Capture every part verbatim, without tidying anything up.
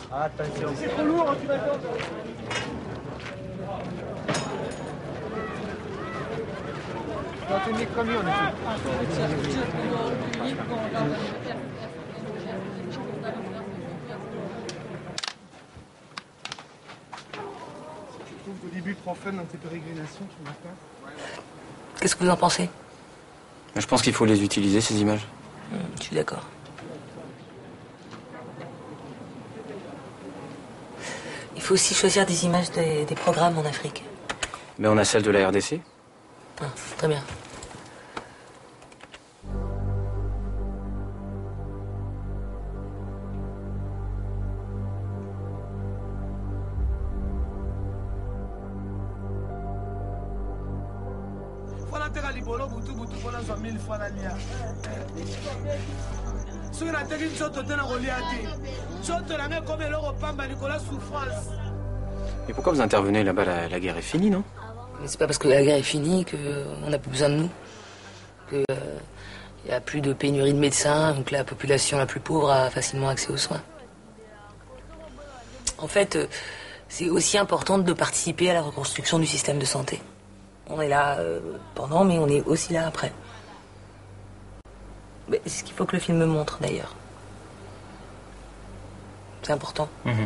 Attention. C'est trop lourd, tu vas faire. Non, c'est mieux comme lui, on Au début, prends fun dans tes pérégrinations, tu vois pas. Qu'est-ce que vous en pensez? Je pense qu'il faut les utiliser, ces images. Mmh, je suis d'accord. Il faut aussi choisir des images des, des programmes en Afrique. Mais on a celle de la R D C. Ah, très bien. Mais pourquoi vous intervenez là-bas? La, la guerre est finie, non? Mais c'est pas parce que la guerre est finie qu'on n'a plus besoin de nous. Qu'il n'y a plus de pénurie de médecins, donc la population la plus pauvre a facilement accès aux soins. En fait, c'est aussi important de participer à la reconstruction du système de santé. On est là euh, pendant, mais on est aussi là après. C'est ce qu'il faut que le film montre, d'ailleurs. C'est important. Mmh.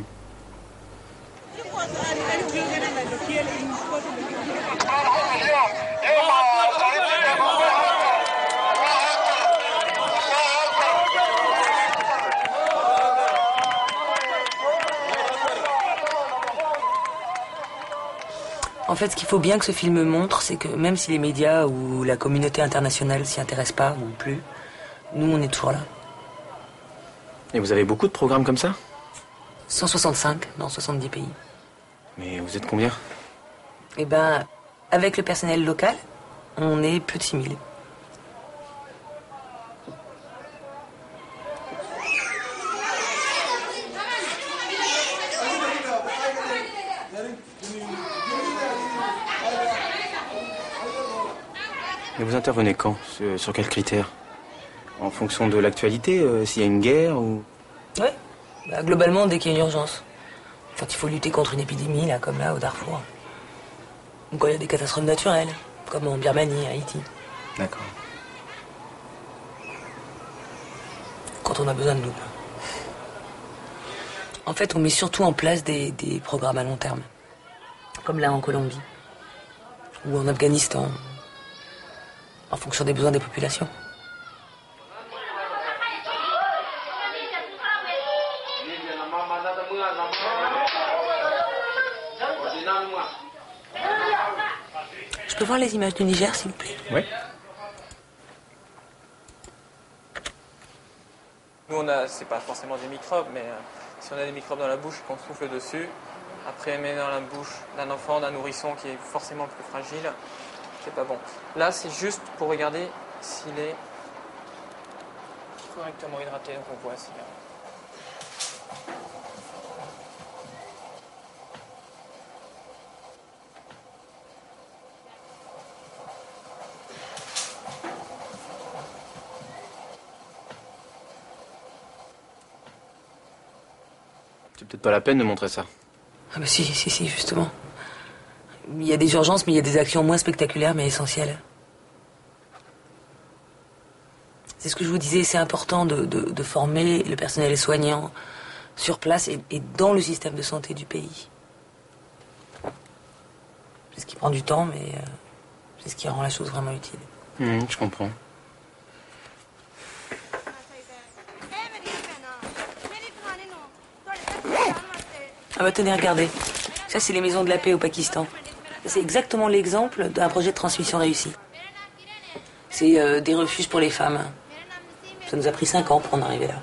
En fait, ce qu'il faut bien que ce film montre, c'est que même si les médias ou la communauté internationale s'y intéressent pas ou plus, nous, on est toujours là. Et vous avez beaucoup de programmes comme ça? cent soixante-cinq dans soixante-dix pays. Mais vous êtes combien? Eh ben, avec le personnel local, on est plus de six mille. Et vous intervenez quand? Sur, sur quels critères? En fonction de l'actualité, euh, s'il y a une guerre ou... Oui, bah, globalement, dès qu'il y a une urgence. Quand il faut lutter contre une épidémie, là, comme là, au Darfour. Ou quand il y a des catastrophes naturelles, comme en Birmanie, à Haïti. D'accord. Quand on a besoin de nous. En fait, on met surtout en place des, des programmes à long terme. Comme là, en Colombie. Ou en Afghanistan. En fonction des besoins des populations. Je peux voir les images du Niger, s'il vous plaît? Oui. Nous, on a, c'est pas forcément des microbes, mais euh, si on a des microbes dans la bouche, qu'on souffle dessus, après on met dans la bouche d'un enfant, d'un nourrisson qui est forcément plus fragile, c'est pas bon. Là, c'est juste pour regarder s'il est correctement hydraté, donc on voit s'il a... C'est peut-être pas la peine de montrer ça. Ah bah si, si, si, justement. Il y a des urgences, mais il y a des actions moins spectaculaires, mais essentielles. C'est ce que je vous disais, c'est important de, de, de former le personnel soignant sur place et, et dans le système de santé du pays. C'est ce qui prend du temps, mais euh, c'est ce qui rend la chose vraiment utile. Mmh, je comprends. Ah bah tenez, regardez. Ça, c'est les maisons de la paix au Pakistan. C'est exactement l'exemple d'un projet de transmission réussi. C'est euh, des refuges pour les femmes. Ça nous a pris cinq ans pour en arriver là.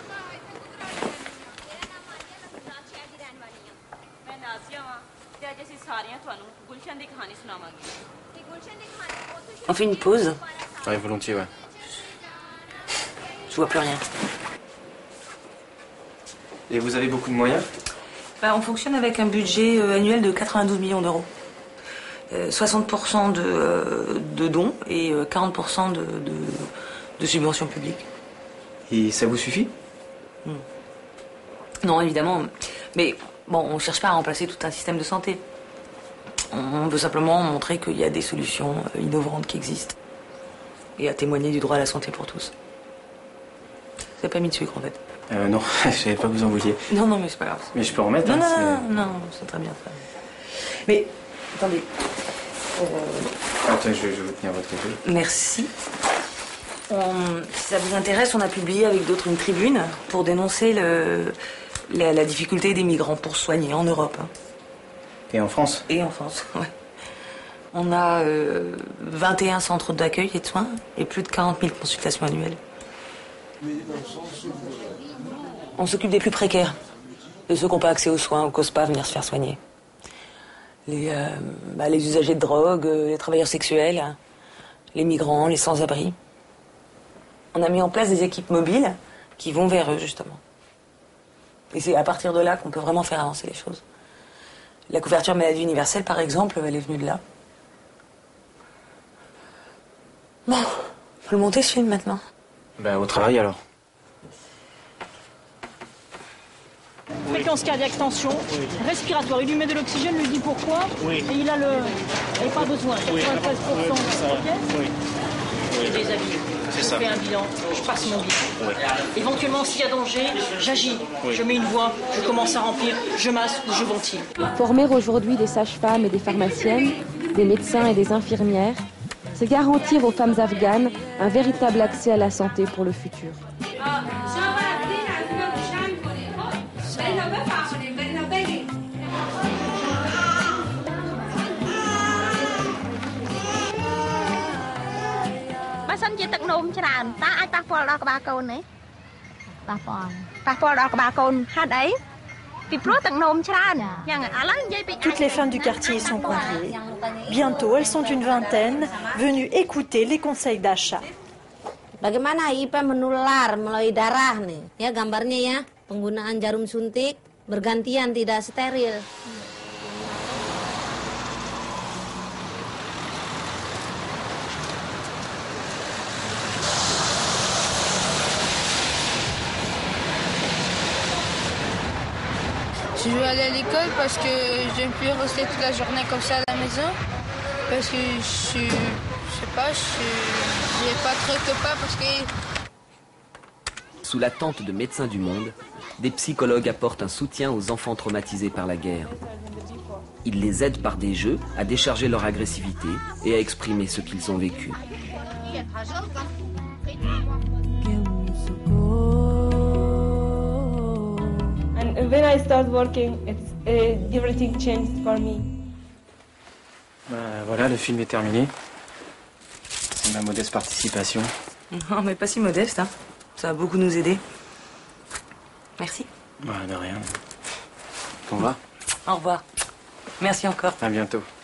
On fait une pause? Oui, volontiers, ouais. Je vois plus rien. Et vous avez beaucoup de moyens? Bah, on fonctionne avec un budget euh, annuel de quatre-vingt-douze millions d'euros. Euh, soixante pour cent de, euh, de dons et euh, quarante pour cent de, de, de subventions publiques. Et ça vous suffit? mmh. Non, évidemment, Mais bon, on ne cherche pas à remplacer tout un système de santé. On veut simplement montrer qu'il y a des solutions innovantes qui existent. Et à témoigner du droit à la santé pour tous. Vous n'avez pas mis de sucre en fait? Euh, non, je savais pas que vous en vouliez. Non, non, mais c'est pas grave. Mais je peux en remettre, Non, hein, non, c'est- non, non, c'est très bien, très bien. Mais, attendez. Euh, Attends, je, je vais tenir votre épée. merci. On- si ça vous intéresse, on a publié avec d'autres une tribune pour dénoncer le, la, la difficulté des migrants pour se soigner en Europe. hein. Et en France? Et en France, ouais. On a euh, vingt et un centres d'accueil et de soins et plus de quarante mille consultations annuelles. On s'occupe des plus précaires, de ceux qui n'ont pas accès aux soins ou qui n'osent pas venir se faire soigner. Les, euh, bah, les usagers de drogue, euh, les travailleurs sexuels, hein, les migrants, les sans-abri. On a mis en place des équipes mobiles qui vont vers eux, justement. Et c'est à partir de là qu'on peut vraiment faire avancer les choses. La couverture maladie universelle, par exemple, elle est venue de là. Bon, faut le monter ce film maintenant. Ben, au travail alors. Fréquence cardiaque, tension, respiratoire. Il lui met de l'oxygène, lui dit pourquoi. Oui. Et il a le. Et pas besoin. quatre-vingt-treize pour cent. Ok. Oui. Je déshabille. Je ça. fais un bilan. Je passe mon bilan. Éventuellement, s'il y a danger, j'agis. Oui. Je mets une voie. Je commence à remplir. Je masse ou je ventile. Former aujourd'hui des sages-femmes et des pharmaciennes, des médecins et des infirmières, c'est garantir aux femmes afghanes un véritable accès à la santé pour le futur. Toutes les femmes du quartier y sont conviées. Bientôt, elles sont une vingtaine, venues écouter les conseils d'achat. Bagaimana H I V menular melalui darah nih? Ya gambarnya ya, penggunaan jarum suntik bergantian tidak steril. Je veux aller à l'école parce que je ne peux plus rester toute la journée comme ça à la maison. Parce que je suis, je sais pas, je n'ai pas trop de copains parce que... Sous la tente de Médecins du Monde, des psychologues apportent un soutien aux enfants traumatisés par la guerre. Ils les aident par des jeux à décharger leur agressivité et à exprimer ce qu'ils ont vécu. And when I start working, it's, uh, everything changed for me. Bah, voilà, le film est terminé. C'est ma modeste participation. Non, mais pas si modeste, hein. Ça va beaucoup nous aider. Merci. Bah, de rien. On va. Au revoir. Merci encore. À bientôt.